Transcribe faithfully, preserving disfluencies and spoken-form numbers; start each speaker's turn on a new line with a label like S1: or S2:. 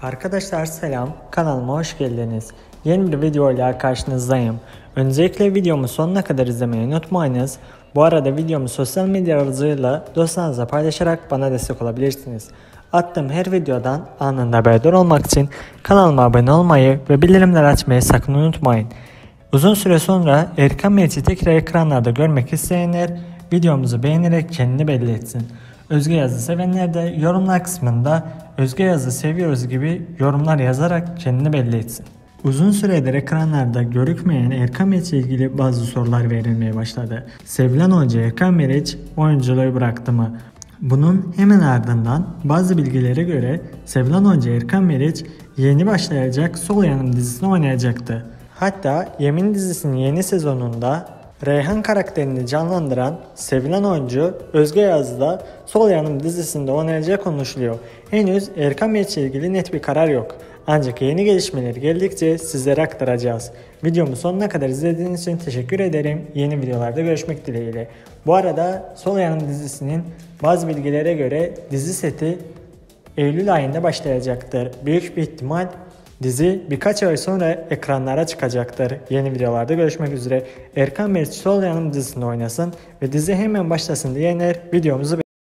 S1: Arkadaşlar selam, kanalıma hoş geldiniz. Yeni bir video ile karşınızdayım. Öncelikle videomu sonuna kadar izlemeyi unutmayınız. Bu arada videomu sosyal medya aracılığıyla dostlarınızla paylaşarak bana destek olabilirsiniz. Attığım her videodan anında haberdar olmak için kanalıma abone olmayı ve bildirimleri açmayı sakın unutmayın. Uzun süre sonra Erkan Meriç'i tekrar ekranlarda görmek isteyenler videomuzu beğenerek kendini belli etsin. Özge Yazı sevenler de yorumlar kısmında Özge Yazı seviyoruz gibi yorumlar yazarak kendini belli etsin. Uzun süredir ekranlarda görükmeyen Erkan Meriç ile ilgili bazı sorular verilmeye başladı. Sevilen oyuncu Erkan Meriç oyunculuğu bıraktı mı? Bunun hemen ardından bazı bilgilere göre sevilen oyuncu Erkan Meriç yeni başlayacak Sol Yanım dizisini oynayacaktı. Hatta Yemin dizisinin yeni sezonunda Reyhan karakterini canlandıran sevilen oyuncu Özge Yazı da Sol Yanım dizisinde oynayacak konuşuluyor. Henüz Erkan Meriç ile ilgili net bir karar yok. Ancak yeni gelişmeler geldikçe sizlere aktaracağız. Videomu sonuna kadar izlediğiniz için teşekkür ederim. Yeni videolarda görüşmek dileğiyle. Bu arada Sol Yanım dizisinin bazı bilgilere göre dizi seti Eylül ayında başlayacaktır. Büyük bir ihtimal dizi birkaç ay sonra ekranlara çıkacaktır. Yeni videolarda görüşmek üzere. Erkan Meriç Sol Yanım dizisinde oynasın ve dizi hemen başlasın diyenler videomuzu